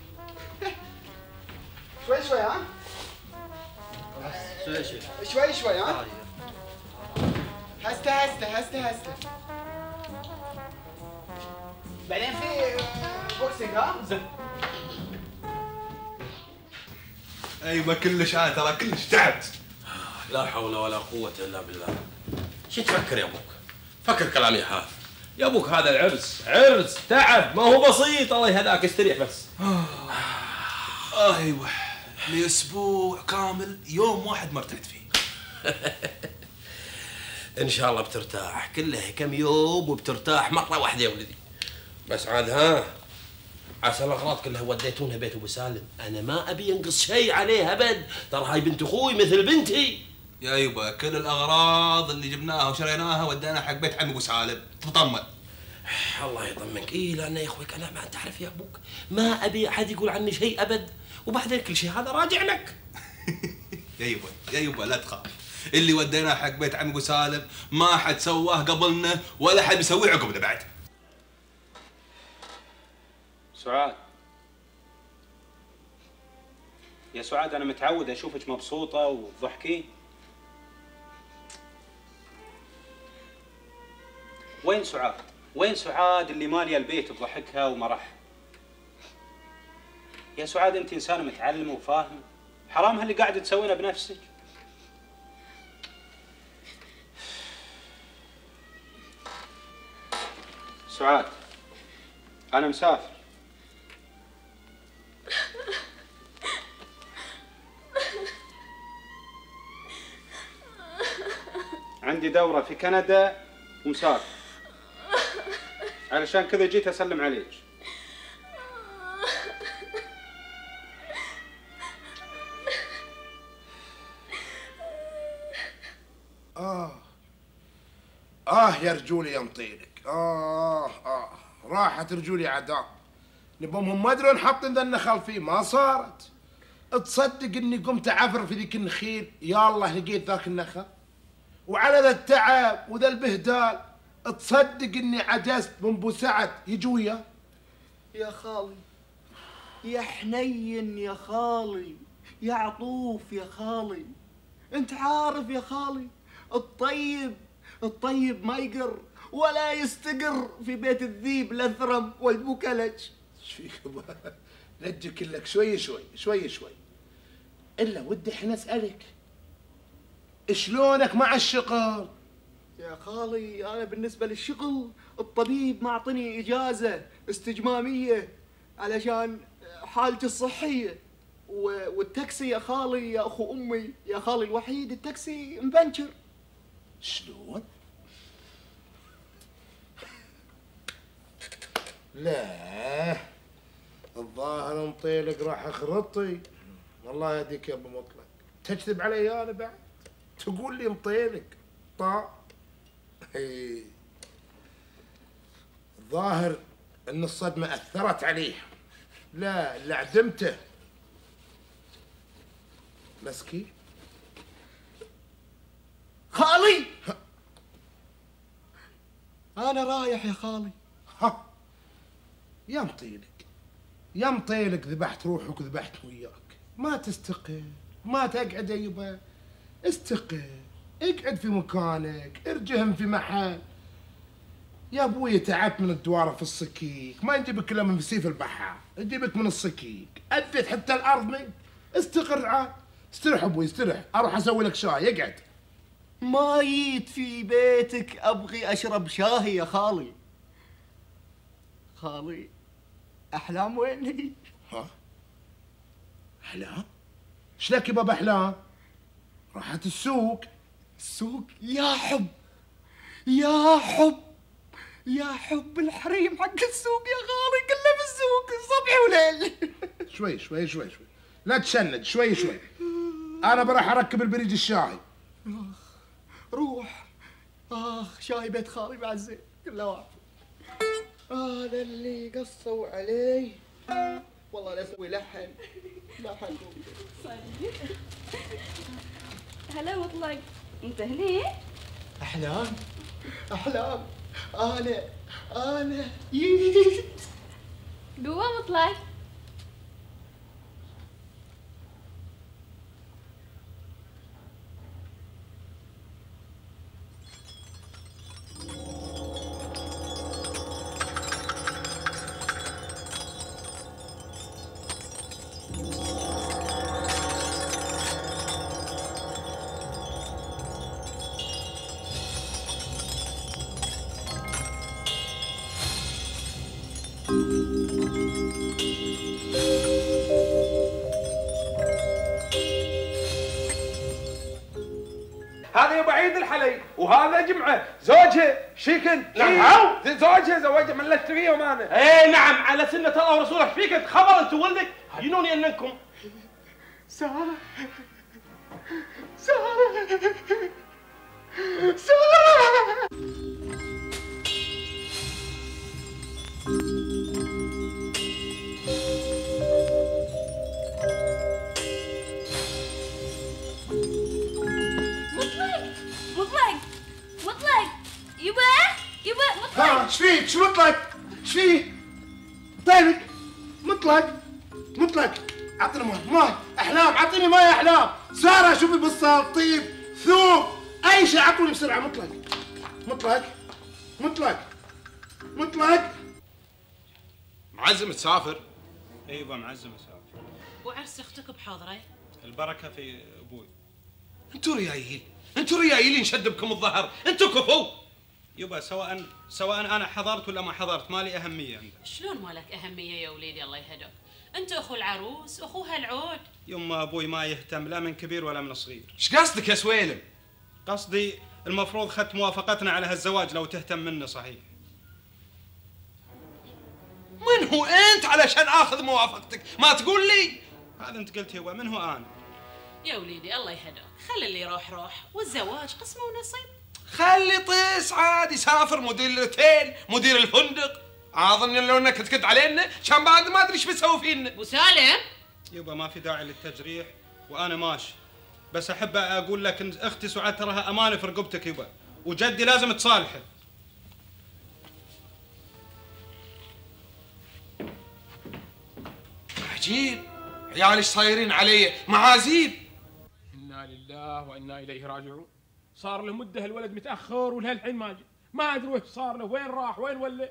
Speaker 15: شوي ها؟ شوي ها؟ هسته. بعدين في بوكسينج ها؟
Speaker 11: ايوه كلش انا ترى كلش تعبت.
Speaker 17: لا حول ولا قوة الا بالله. شو تفكر يا ابوك؟ فكر كلامي حاف. يا ابوك هذا العرس تعب، ما هو بسيط. الله يهداك استريح بس.
Speaker 11: ايوه لاسبوع كامل يوم واحد ما ارتحت فيه.
Speaker 17: ان شاء الله بترتاح، كله كم يوم وبترتاح مرة واحدة يا ولدي. بس عاد ها عسى الاغراض كلها وديتونها بيت ابو سالم، انا ما ابي ينقص شيء عليه ابد، ترى هاي بنت اخوي مثل بنتي.
Speaker 11: يا يبا كل الاغراض اللي جبناها وشريناها وديناها حق بيت عمي ابو سالم، تطمن.
Speaker 17: الله يطمنك. لان يا اخوي انا ما تعرف يا ابوك ما ابي احد يقول عني شيء ابد، وبعدين كل شيء هذا راجع لك.
Speaker 11: يا يبا لا تخاف، اللي وديناه حق بيت عمي ابو سالم ما حد سواه قبلنا ولا حد بيسويه عقبنا بعد.
Speaker 5: سعاد يا سعاد، أنا متعود أشوفك مبسوطة وتضحكين. وين سعاد اللي مالية البيت بضحكها ومرح؟ يا سعاد أنت إنسانة متعلمة وفاهمة، حرام هاللي قاعدة تسوينه بنفسك. سعاد أنا مسافر، عندي دورة في كندا ومسافر، علشان كذا جيت أسلم عليك.
Speaker 8: يا رجولي يا مطيلك. راحت رجولي عداء. نبومهم ما ادري نحط ذا النخل فيه، ما صارت. تصدق اني قمت اعفر في ذيك النخيل، يا الله لقيت ذاك النخل. وعلى ذا التعب وذا البهدال تصدق اني عجزت من ابو سعد يجي وياه.
Speaker 3: يا خالي، يا حنين يا خالي، يا عطوف يا خالي، انت عارف يا خالي الطيب ما يقر ولا يستقر في بيت الذيب الاثرم والبكلج.
Speaker 8: ايش فيك لجك لك شوي شوي. الا ودي الحين اسالك شلونك مع الشغل؟
Speaker 3: يا خالي انا بالنسبه للشغل الطبيب معطني اجازه استجماميه علشان حالتي الصحيه، والتاكسي يا خالي يا اخو امي يا خالي الوحيد التاكسي مبنشر.
Speaker 8: شلون؟ لا الظاهر مطيلك راح اخرطي. الله يهديك يا ابو مطلق، تكذب علي انا بعد؟ تقول لي مطيلك الظاهر ان الصدمه اثرت عليه. لا عدمته مسكين.
Speaker 3: خالي انا رايح يا خالي.
Speaker 8: يا مطيلك ذبحت روحك وذبحت وياك. ما تستقل، ما تقعد يا يبا. استقل، اقعد في مكانك، ارجهم في محل. يا ابوي تعبت من الدواره في الصكيك، ما نجيبك الا من سيف البحر، نجيبك من الصكيك، اديت حتى الارض منك. استقر عاد، استرح ابوي استرح، اروح اسوي لك شاي. اقعد.
Speaker 3: ما جيت في بيتك ابغي اشرب شاهي يا خالي. خالي احلام ويني؟
Speaker 8: احلام؟ ايش لك يا بابا احلام؟ راحت السوق.
Speaker 3: السوق يا حب الحريم حق السوق يا خالي كله في السوق صبح وليل.
Speaker 8: شوي لا تشند. شوي انا بروح اركب البريج الشاي.
Speaker 3: روح. شاي بيت خالي بعد زين كله واحد. هذا اللي قصوا علي والله لا اسوي لحن.
Speaker 9: هلا مطلق، انت هني؟
Speaker 3: احلام انا جيت.
Speaker 10: قوة مطلق.
Speaker 6: هذا يبا عيد الحلي وهذا جمعه. زوجها شيكن. نعم زوجها زوجها ملشت فيهم انا.
Speaker 17: ايه نعم على سنة الله ورسوله. ايش فيك انت خبر انت وولدك جنوني انكم.
Speaker 3: سارة
Speaker 9: مطلق يبا مطلق.
Speaker 8: ايش فيك؟ شو مطلق؟ ايش فيك؟ طيبك مطلق اعطني ماي. احلام اعطيني ماي. احلام ساره شوفي بصل طيب ثوب اي شيء اعطوني بسرعه. مطلق
Speaker 5: معزم تسافر؟ ايوه معزم اسافر.
Speaker 7: وعرس اختك بحاضره؟
Speaker 5: البركه في ابوي.
Speaker 17: انتوا ريايلين شد بكم الظهر. انتوا كفو.
Speaker 5: يبا سواء انا حضرت ولا ما حضرت ما لي اهميه عندك.
Speaker 7: شلون ما لك اهميه يا وليدي الله يهداك؟ انت اخو العروس واخوها العود.
Speaker 5: يما ابوي ما يهتم لا من كبير ولا من صغير.
Speaker 17: ايش قصدك يا سويلم؟
Speaker 5: قصدي المفروض خدت موافقتنا على هالزواج لو تهتم منه صحيح.
Speaker 17: من هو انت علشان اخذ موافقتك؟ ما تقول لي؟
Speaker 5: هذا انت قلت يبا من هو انا؟
Speaker 7: يا وليدي الله يهداك، خلي اللي يروح روح، والزواج قسمه ونصيب.
Speaker 6: خلي طيس عاد يسافر مدير الاوتيل، مدير الفندق. اظن لو انك تكد علينا كان بعد ما ادري ايش بتسوي فينا.
Speaker 7: ابو سالم
Speaker 5: يبا ما في داعي للتجريح وانا ماشي، بس احب اقول لك ان اختي سعاد تراها امانه في رقبتك يبا، وجدي لازم تصالحه.
Speaker 6: عجيب عيال ايش صايرين علي معازيب.
Speaker 16: انا لله وانا اليه راجعون. صار له مده الولد متاخر ولهالحين ما جاء، ما ادري وش صار له، وين راح وين ولا.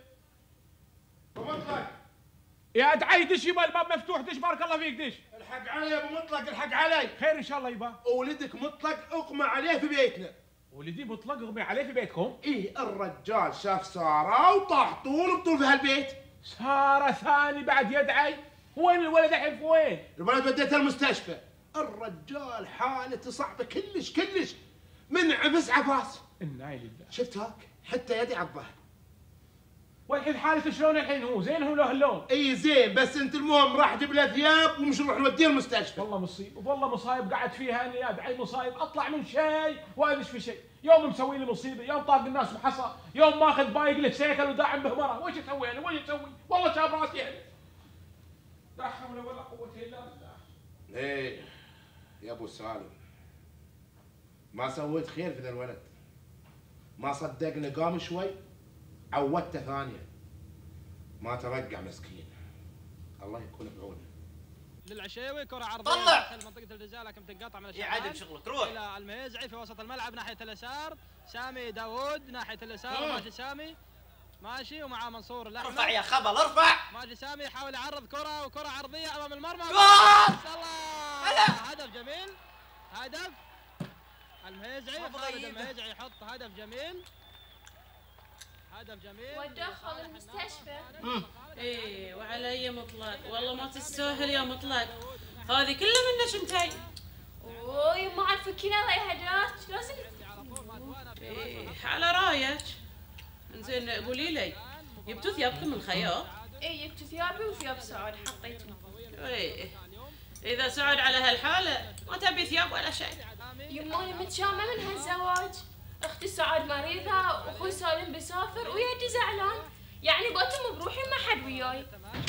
Speaker 8: مطلق
Speaker 16: يا دعي دش يبا، الباب مفتوح، دش بارك الله فيك دش.
Speaker 8: الحق علي يا ابو مطلق، الحق علي.
Speaker 16: خير ان شاء الله يبا.
Speaker 8: ولدك مطلق اغمى عليه في بيتنا.
Speaker 16: ولدي مطلق اغمى عليه في بيتكم؟
Speaker 8: ايه الرجال شاف ساره وطاح طول بطول في هالبيت.
Speaker 16: ساره ثاني بعد يدعي؟ وين الولد الحين في وين؟
Speaker 8: الولد وديته المستشفى. الرجال حالته صعبه كلش كلش، من عفس عفاس.
Speaker 16: انا لله.
Speaker 8: شفت هاك حتى يدي على الظهر.
Speaker 16: والحين حالته شلون الحين؟ هو زين هو له اللون؟
Speaker 8: اي زين، بس انت المهم راح جيب له ثياب ومش نروح نوديه المستشفى.
Speaker 16: والله مصيب والله مصايب قاعد فيها اني ادعي مصايب، اطلع من شيء وادش في شيء، يوم مسوي لي مصيبه، يوم طاق الناس بحصى، يوم ماخذ بايق له سيكل وداعم بهمره، وش اسوي انا؟ وش اسوي؟ والله شاب راسي يعني. لا حول ولا قوه الا بالله.
Speaker 8: ايه يا ابو سالم، ما سويت خير في ذا الولد، ما صدقني قام شوي عودته ثانيه، ما ترقع مسكين، الله يكون بعونه.
Speaker 18: للعشيوي كرة عرضية
Speaker 14: طلع
Speaker 18: داخل منطقة الجزاء لكن تنقطع من
Speaker 14: يا عادل شغلك روح
Speaker 18: إلى المهيزعي في وسط الملعب ناحية اليسار، سامي داوود ناحية اليسار ماشي سامي ماشي ومعاه منصور الأحمر.
Speaker 14: ارفع يا خبل ارفع.
Speaker 18: ماشي سامي يحاول يعرض كرة وكرة عرضية أمام المرمى.
Speaker 14: الله
Speaker 18: هدف جميل، هدف المهيزعي، خالد المهيزعي يحط هدف جميل، هدف جميل
Speaker 10: ودخل المستشفى.
Speaker 7: ايه وعلي مطلق، والله ما تستاهل يا مطلق، هذه كلها منك انتي.
Speaker 10: اوه يما عارفه كذا الله يهداك لازم.
Speaker 7: ايه على رايك. انزين قولي لي، جبتوا ثيابكم من الخياط؟
Speaker 10: ايه جبت ثيابي وثياب سعاد حطيتهم.
Speaker 7: ايه اذا سعد على هالحاله ما تبي ثياب ولا شيء.
Speaker 10: يما انا متشامه من هالزواج، اختي سعاد مريضه واخوي سالم بيسافر ويدي زعلان، يعني بوتم بروحي ما حد وياي.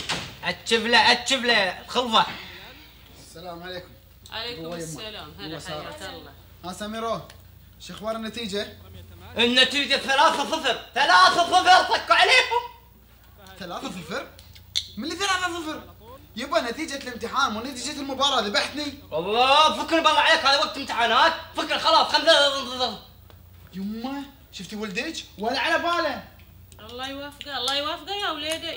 Speaker 14: اتشف له الخلفه.
Speaker 19: السلام عليكم.
Speaker 7: عليكم السلام، هلا حياك الله.
Speaker 19: ها سميرو، شو اخبار النتيجه؟
Speaker 14: النتيجه 3-0 3-0 طقوا عليهم.
Speaker 19: 3-0؟ من اللي 3-0؟ يبا نتيجة الامتحان مو نتيجة المباراة، ذبحتني.
Speaker 14: والله فكر بالله عليك هذا وقت امتحانات، فكر خلاص 5.
Speaker 19: يما شفتي ولدك ولا على باله.
Speaker 7: الله يوفقه الله يوفقه يا وليدي.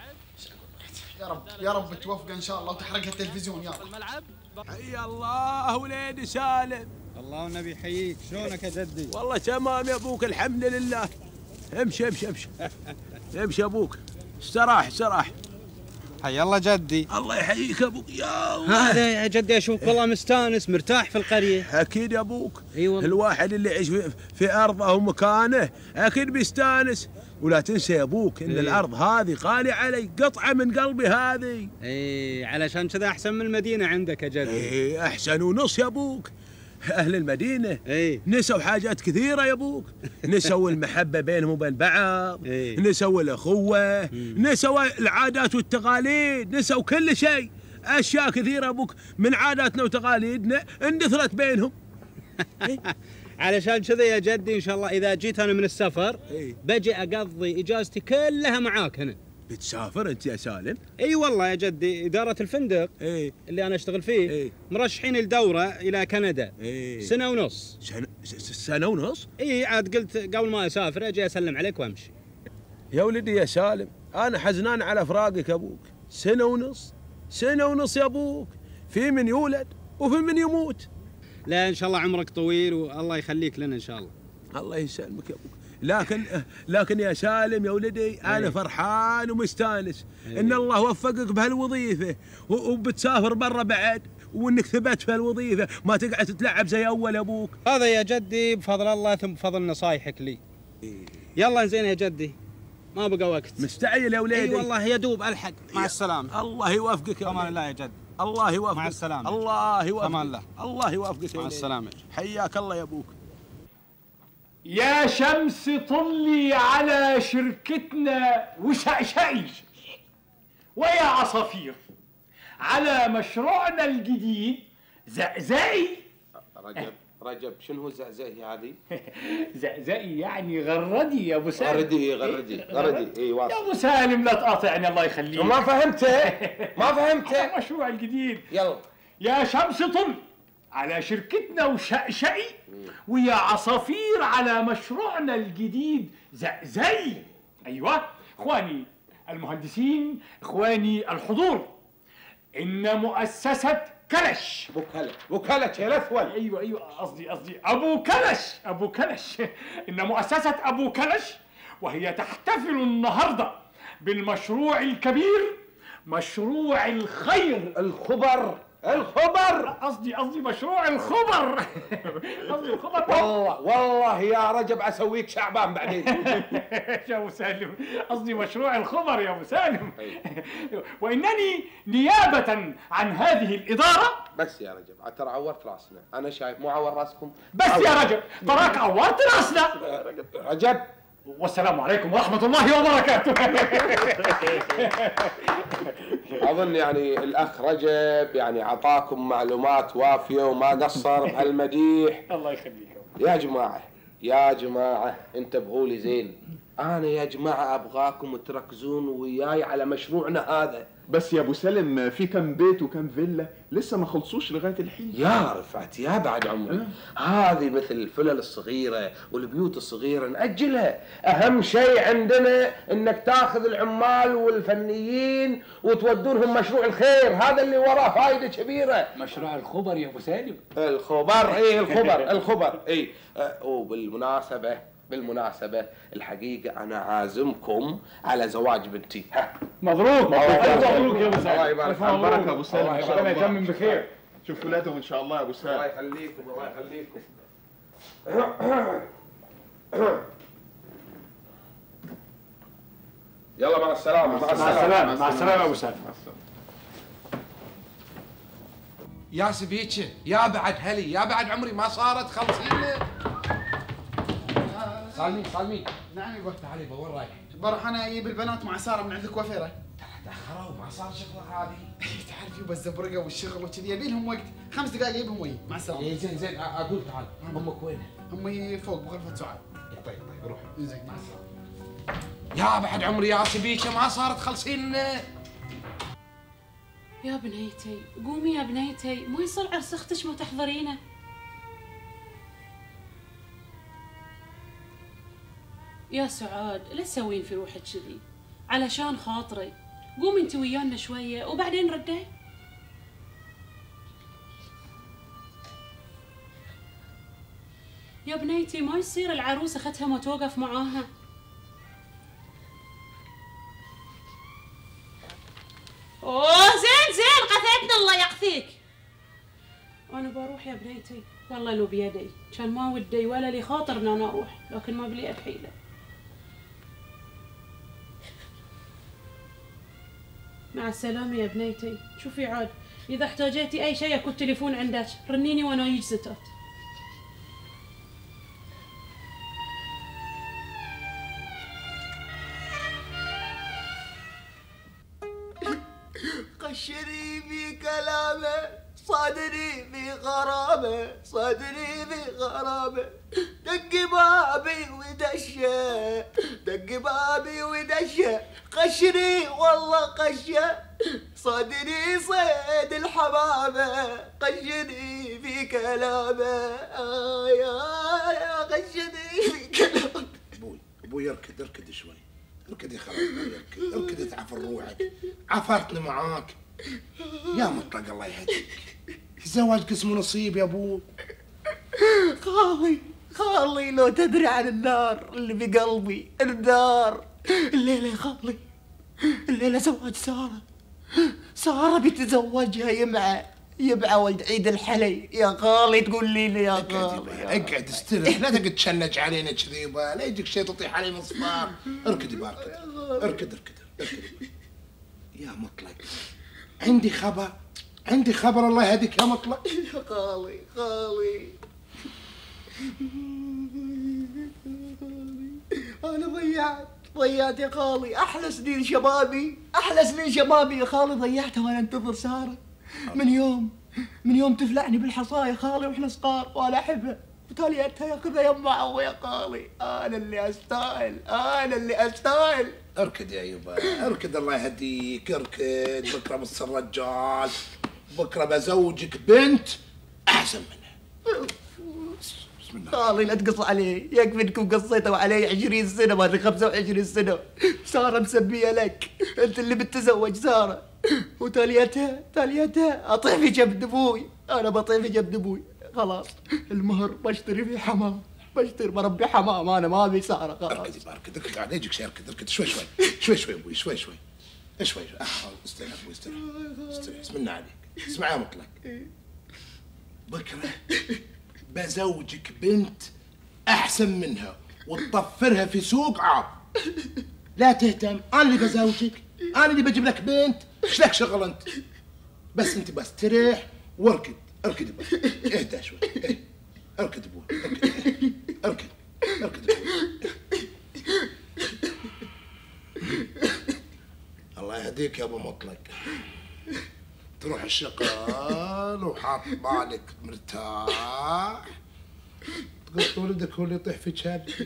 Speaker 19: يا رب يا رب توفقه ان شاء الله وتحرقها التلفزيون يا رب.
Speaker 4: حي الله وليدي سالم.
Speaker 20: الله والنبي يحييك، شلونك يا جدي؟
Speaker 4: والله تمام يا ابوك الحمد لله. امشي امشي امشي امشي ابوك، استراح استراح.
Speaker 20: حي الله جدي.
Speaker 4: الله يحييك يا ابوك. يا الله
Speaker 20: هذا يا جدي اشوفك والله مستانس مرتاح في القريه.
Speaker 4: اكيد يا ابوك.
Speaker 20: اي والله.
Speaker 4: الواحد اللي يعيش في ارضه ومكانه اكيد بيستانس. ولا تنسى يا ابوك ان الارض هذه غاليه علي، قطعه من قلبي هذه.
Speaker 20: اي علشان كذا احسن من المدينه عندك يا جدي.
Speaker 4: اي احسن ونص يا ابوك. اهل المدينه نسوا حاجات كثيره يا ابوك، نسوا المحبه بينهم وبين بعض، نسوا الاخوه، نسوا العادات والتقاليد، نسوا كل شيء. اشياء كثيره ابوك من عاداتنا وتقاليدنا اندثرت بينهم.
Speaker 20: علشان كذا يا جدي ان شاء الله اذا جيت انا من السفر بجي اقضي اجازتي كلها معاك هنا.
Speaker 4: بتسافر انت يا سالم؟
Speaker 20: اي والله يا جدي، اداره الفندق اللي انا اشتغل فيه مرشحين الدوره الى كندا 1.5 سنة.
Speaker 4: سنه ونص؟
Speaker 20: اي عاد قلت قبل ما اسافر اجي اسلم عليك وامشي.
Speaker 4: يا ولدي يا سالم انا حزنان على فراقك ابوك. 1.5 سنة، 1.5 سنة يا ابوك. في من يولد وفي من يموت.
Speaker 20: لا ان شاء الله عمرك طويل والله يخليك لنا ان شاء الله.
Speaker 4: الله يسلمك يا ابوك. لكن يا سالم يا ولدي انا فرحان ومستانس ان الله وفقك بهالوظيفه وبتسافر برا بعد، وانك ثبت في هالوظيفه ما تقعد تتلعب زي اول ابوك.
Speaker 20: هذا يا جدي بفضل الله ثم بفضل نصايحك لي. يلا زين يا جدي ما بقى وقت.
Speaker 4: مستعجل يا وليدي.
Speaker 20: اي والله يا دوب الحق. مع السلامه.
Speaker 4: الله يوفقك يا
Speaker 20: امان الله يا جدي.
Speaker 16: الله يوفقك.
Speaker 20: مع السلامة.
Speaker 16: الله يوفقك.
Speaker 20: أمان الله.
Speaker 16: الله يوفقك.
Speaker 20: مع السلامة.
Speaker 16: حياك الله يا ابوك.
Speaker 21: يا شمس طلي على شركتنا وشعشعي، ويا عصافير على مشروعنا الجديد زقزقي.
Speaker 6: رجب شنو هو زقزقي هذه؟
Speaker 21: زقزقي يعني غردي يا ابو سالم.
Speaker 6: غردي اي واصل.
Speaker 21: يا ابو سالم لا تقاطعني الله يخليك.
Speaker 6: ما فهمته
Speaker 21: المشروع الجديد.
Speaker 6: يلا.
Speaker 21: يا شمس طل على شركتنا وشقشقي، ويا عصافير على مشروعنا الجديد زقزقي. ايوه اخواني المهندسين، اخواني الحضور، ان مؤسسة كلش
Speaker 6: ابو كلش يا الاثول.
Speaker 21: ايوه قصدي ابو كلش ان مؤسسة ابو كلش، وهي تحتفل النهارده بالمشروع الكبير، مشروع الخير.
Speaker 6: الخبر
Speaker 21: قصدي مشروع الخبر. قصدي الخبر.
Speaker 6: والله يا رجب اسويك شعبان بعدين.
Speaker 21: يا ابو سالم قصدي مشروع الخبر يا ابو سالم. وانني نيابة عن هذه الادارة.
Speaker 6: بس يا رجب ترى عورت راسنا، انا شايف مو عور راسكم.
Speaker 21: بس يا رجب تراك عورت راسنا.
Speaker 6: رجب
Speaker 21: والسلام عليكم ورحمة الله وبركاته.
Speaker 6: أظن يعني الأخ رجب يعني أعطاكم معلومات وافية وما قصر بهالمديح.
Speaker 21: الله يخليك.
Speaker 6: يا جماعة انتبهوا لي زين. أنا يا جماعة أبغاكم تركزون وياي على مشروعنا هذا.
Speaker 22: بس يا ابو سلم في كم بيت وكم فيلا لسه ما خلصوش لغايه الحين.
Speaker 6: يا رفعت يا بعد عمري، هذه مثل الفلل الصغيره والبيوت الصغيره ناجلها. اهم شيء عندنا انك تاخذ العمال والفنيين وتودونهم مشروع الخير، هذا اللي وراه فائده كبيره.
Speaker 21: مشروع الخبر يا ابو سالم.
Speaker 6: الخبر الخبر اي. بالمناسبة الحقيقة أنا عازمكم على زواج بنتي.
Speaker 21: مبروك مبروك يا أبو سالم.
Speaker 22: الله يبارك فيك. بركة أبو سالم.
Speaker 21: ربنا يتمم بخير.
Speaker 22: شوف ولادهم إن شاء الله يا أبو سالم.
Speaker 6: الله يخليكم الله يخليكم. يلا مع السلامة.
Speaker 21: مع السلامة يا أبو سالم.
Speaker 6: يا سبيتشة يا بعد هلي يا بعد عمري ما صارت خلصينا. سالمين.
Speaker 19: نعم يبا.
Speaker 6: تعالي وين رايح؟
Speaker 19: بروح انا اجيب البنات مع ساره من عند الكوافيره.
Speaker 6: تاخروا ما صار شغلك هذه.
Speaker 19: تعرف يبا الزبرقه والشغل وكذي يبي لهم وقت، 5 دقائق اجيبهم وي مع السلامه.
Speaker 6: زين اقول تعال. امك وين؟
Speaker 19: امي فوق بغرفه سعاد.
Speaker 6: طيب روح.
Speaker 19: زين مع السلامه.
Speaker 6: يا بعد عمري يا سبيتشة ما صارت خلصين.
Speaker 7: يا بنيتي قومي يا بنيتي، ما يصير عرس اختك ما تحضرينه. يا سعاد لا تسوين في روحك كذي، علشان خاطري قومي انت ويانا شويه وبعدين ردي. يا بنيتي ما يصير العروسه اختها ما توقف معاها. اوه زين قثيتنا الله يقثيك. انا بروح يا بنيتي، والله لو بيدي كان ما ودي ولا لي خاطر ان انا اروح، لكن ما بلي حيله. مع السلامة يا بنيتي. شوفي عاد إذا احتاجيتي أي شيء أكو التليفون عندك، رنيني وأنا أجيك ستات.
Speaker 2: قشري في كلامه، صدري في غرامه، صدري في غرامه، دق بابي ودشه، دق بابي ودشه، قشري والله قشه، صدري صيد الحمامه، قشري في كلامه، يا قشري في كلامه.
Speaker 8: ابوي اركد شوي، اركد يا خالد، اركد تعفر روحك، عفرتنا معاك يا مطلق الله يهديك. الزواج قسم نصيب يا ابوي.
Speaker 2: خالي لو تدري عن النار اللي بقلبي، النار الليله يا خالي، الليله زواج ساره بتزوجها يبعى ولد عيد الحلي يا خالي. تقول لي يا خالي
Speaker 8: اقعد استريح، لا تقعد تشنج علينا كذي، لا يجيك شيء تطيح علي مصفار. اركد يبا اركد يا مطلق. عندي خبر عندي خبر الله يهديك يا مطلق.
Speaker 2: يا خالي خالي انا ضيعت يا خالي احلى سنين شبابي، احلى سنين شبابي يا خالي ضيعتها وانا انتظر ساره. من يوم تفلعني بالحصايه يا خالي واحنا صغار وانا احبها، وتاليتها ياخذها يما عوض يا خالي. انا اللي استاهل.
Speaker 8: اركد يا يبا اركد الله يهديك، اركد. بكره بص الرجال، بكره بزوجك بنت احسن منها. بسم الله.
Speaker 2: خالي لا تقص علي، يكفي انكم قصيتوا علي 20 سنه ما ادري 25 سنه. ساره مسبيه لك، انت اللي بتتزوج ساره، وتاليتها اطيح في جبد ابوي. انا بطيح في جبد ابوي خلاص. المهر بشتري فيه حمام، بربي حمام. انا ما ابي ساره خلاص.
Speaker 8: اركد على يجيك شيء. اركد شوي ابوي شوي. استريح ابوي استريح. بسم الله عليك. اسمع يا مطلق، بكره بزوجك بنت احسن منها وتطفرها في سوق عاب. لا تهتم، انا اللي بزوجك، انا اللي بجيب لك بنت. ايش لك شغل انت؟ بس انت بس تريح واركد. اركد ابوي اهدى شوي. اركد ابوي اركد ابوي. الله يهديك يا ابو مطلق، تروح الشغال وحاط بالك مرتاح، تقط ولدك هو اللي يطيح في جابتي.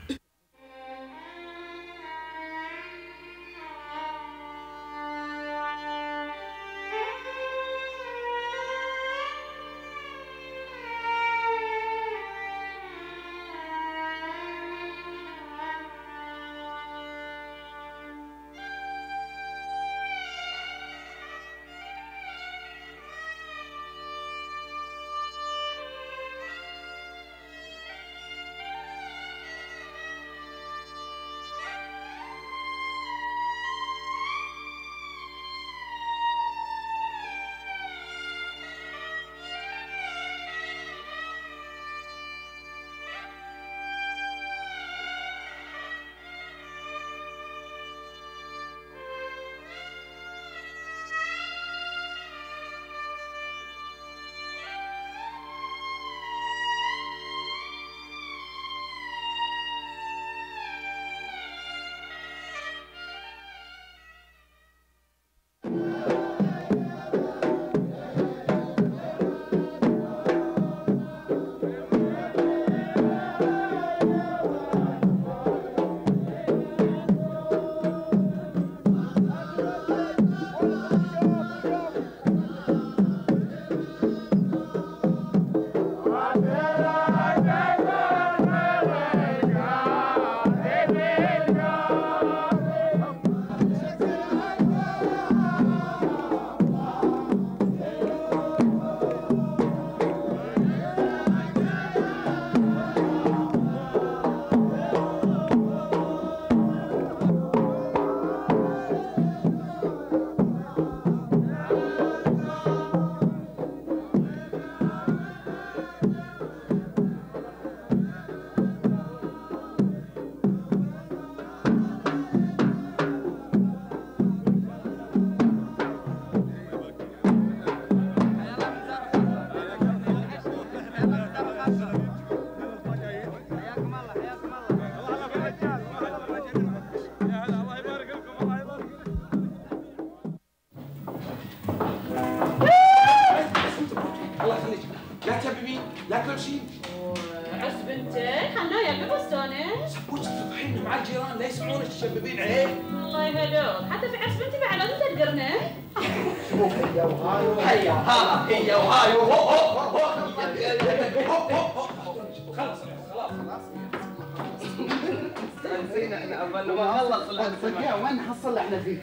Speaker 15: وين نحصل احنا فيه؟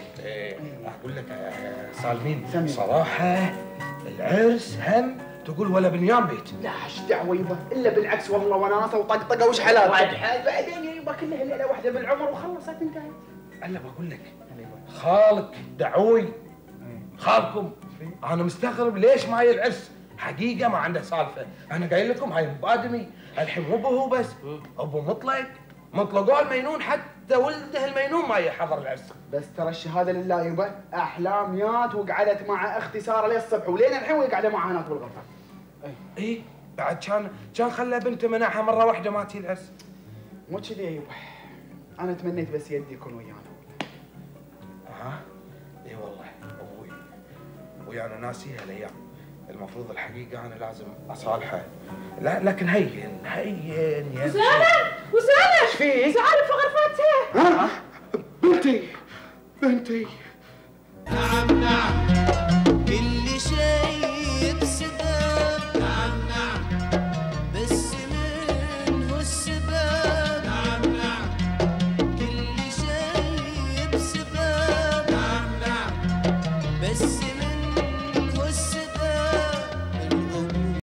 Speaker 6: اقول لك يا سالمين صراحه العرس هم تقول ولا بنيان بيت.
Speaker 15: لا ايش دعوه يبا، الا بالعكس والله وناسه وطقطقه وشحلات. بعدين يبا كلها ليله واحده بالعمر وخلصت انتهت.
Speaker 6: انا بقول لك خالك دعوي خالكم، انا مستغرب ليش ماي العرس حقيقه ما عنده سالفه. انا قايل لكم هاي ابو ادمي الحين مو هو بس، ابو مطلق مطلقوه المينون حد حتى ولده المينون ما يحضر العرس.
Speaker 15: بس ترى الشهاده لله يبا، احلاميات وقعدت مع اختي ساره للصبح ولين الحين وهي قاعده معها هناك بالغرفه.
Speaker 6: اي بعد كان خلى بنته منعها مره واحده ما تجي العرس.
Speaker 15: مو كذي يا يبا، انا تمنيت بس يدي يكون ويانا.
Speaker 6: ها؟ اي والله ابوي انا ناسي هالايام، المفروض الحقيقه انا لازم اصالحه. لا لكن هين يا
Speaker 7: وسالم
Speaker 6: ايش فيك؟
Speaker 7: سالم في غرفتها.
Speaker 15: بنتي